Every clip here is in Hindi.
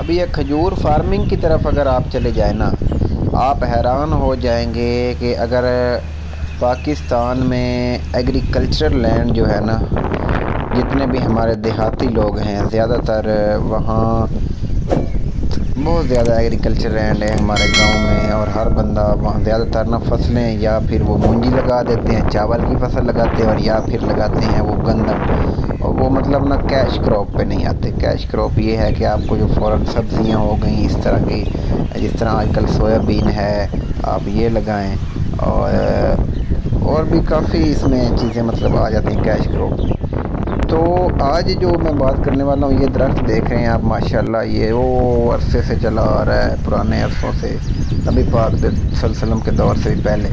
अभी ये खजूर फार्मिंग की तरफ अगर आप चले जाए ना, आप हैरान हो जाएंगे कि अगर पाकिस्तान में एग्रीकल्चर लैंड जो है ना, जितने भी हमारे देहाती लोग हैं ज़्यादातर वहाँ बहुत ज़्यादा एग्रीकल्चर लैंड है हमारे गांव में। और हर बंदा वहाँ ज़्यादातर ना फसलें या फिर वो मूंजी लगा देते हैं, चावल की फसल लगाते हैं, और या फिर लगाते हैं वो गंदम। और वो मतलब ना कैश क्रॉप पे नहीं आते। कैश क्रॉप ये है कि आपको जो फ़ौरन सब्ज़ियाँ हो गई इस तरह की, जिस तरह आजकल सोयाबीन है, आप ये लगाएं। और भी काफ़ी इसमें चीज़ें मतलब आ जाती हैं कैश क्रॉप में। तो आज जो मैं बात करने वाला हूँ, ये दरख्त देख रहे हैं आप माशाल्लाह, ये वो अरसे से चला आ रहा है, पुराने अरसों से, नबी पाक सल्लल्लाहु के दौर से भी पहले।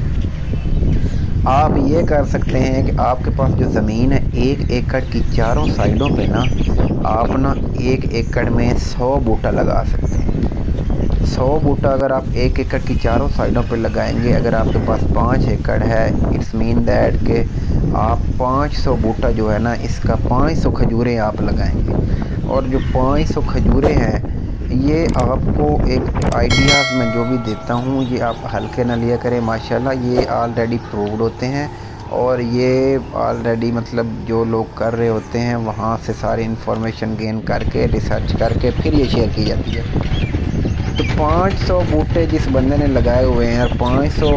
आप ये कर सकते हैं कि आपके पास जो ज़मीन है 1 एकड़ की चारों साइडों पे ना, आप ना 1 एकड़ में 100 बूटा लगा सकते हैं। 100 बूटा अगर आप 1 एकड़ की चारों साइडों पर लगाएंगे, अगर आपके पास 5 एकड़ है, इट्स मीन दैट के आप 500 बूटा जो है ना, इसका 500 खजूरें आप लगाएंगे। और जो 500 खजूरें हैं, ये आपको एक आइडियाज़ मैं जो भी देता हूँ ये आप हल्के ना लिया करें। माशाल्लाह ये ऑलरेडी प्रूव्ड होते हैं, और ये ऑलरेडी मतलब जो लोग कर रहे होते हैं वहाँ से सारी इन्फॉर्मेशन गेन करके रिसर्च करके फिर ये शेयर की जाती है। तो 500 बूटे जिस बंदे ने लगाए हुए हैं, और 500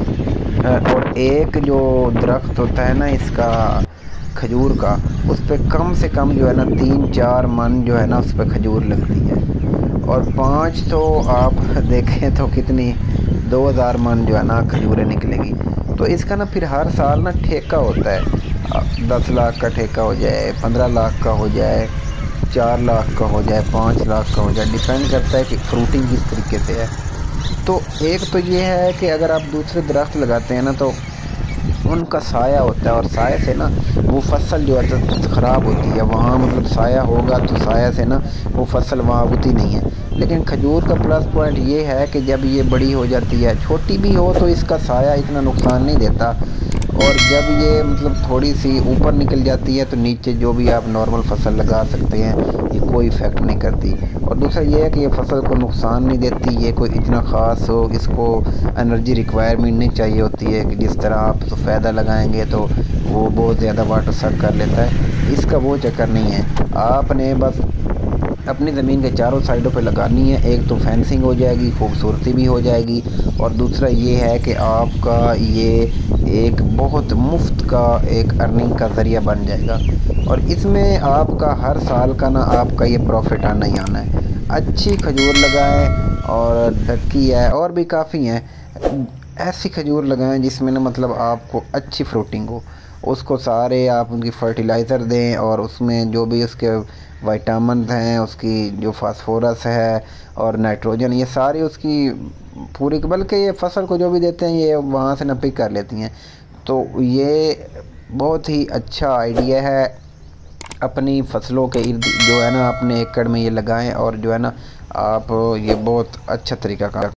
और एक जो दरख्त होता है ना इसका खजूर का, उस पर कम से कम जो है ना 3-4 मन जो है ना उस पर खजूर लगती है। और 500 आप देखें तो कितनी 2000 मन जो है ना खजूरें निकलेगी। तो इसका ना फिर हर साल ना ठेका होता है, 10 लाख का ठेका हो जाए, 15 लाख का हो जाए, 4 लाख का हो जाए, 5 लाख का हो जाए, डिपेंड करता है कि फ्रूटिंग किस तरीके से है। तो एक तो ये है कि अगर आप दूसरे दरख्त लगाते हैं ना तो उनका साया होता है, और साया से ना वो फसल जो है तो ख़राब होती है। वहाँ मतलब साया होगा तो साया से ना वो फसल वहाँ उगती नहीं है। लेकिन खजूर का प्लस पॉइंट ये है कि जब ये बड़ी हो जाती है, छोटी भी हो तो इसका साया इतना नुकसान नहीं देता, और जब ये मतलब थोड़ी सी ऊपर निकल जाती है तो नीचे जो भी आप नॉर्मल फसल लगा सकते हैं, ये कोई इफ़ेक्ट नहीं करती। और दूसरा ये है कि ये फसल को नुकसान नहीं देती, ये कोई इतना ख़ास हो, इसको एनर्जी रिक्वायरमेंट नहीं चाहिए होती है कि जिस तरह आप सफ़ेदा लगाएंगे तो वो बहुत ज़्यादा वाटर सक कर लेता है। इसका वो चक्कर नहीं है। आपने बस अपनी ज़मीन के चारों साइडों पे लगानी है। एक तो फेंसिंग हो जाएगी, खूबसूरती भी हो जाएगी, और दूसरा ये है कि आपका ये एक बहुत मुफ्त का एक अर्निंग का ज़रिया बन जाएगा। और इसमें आपका हर साल का ना आपका ये प्रॉफिट आना ही आना है। अच्छी खजूर लगाएं, और ढक्की है और भी काफ़ी हैं, ऐसी खजूर लगाएं जिसमें ना मतलब आपको अच्छी फ्रूटिंग हो। उसको सारे आप उनकी फर्टिलाइज़र दें, और उसमें जो भी उसके विटामिन हैं, उसकी जो फास्फोरस है और नाइट्रोजन, ये सारी उसकी पूरी, बल्कि ये फसल को जो भी देते हैं ये वहाँ से ना पिक कर लेती हैं। तो ये बहुत ही अच्छा आइडिया है। अपनी फसलों के इर्द जो है ना अपने एकड़ में ये लगाएं, और जो है ना आप ये बहुत अच्छा तरीका का